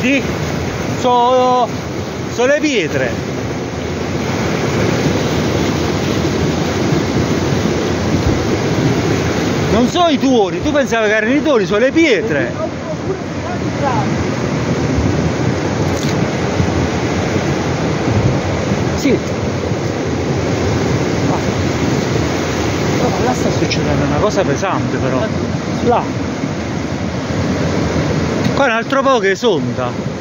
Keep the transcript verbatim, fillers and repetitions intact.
Vedi? Sono so le pietre. Non sono i tuoni, tu pensavi che erano i tuoni, sono le pietre. Sì. Là sta succedendo una cosa pesante però. Là. Qua un altro po' che sonda.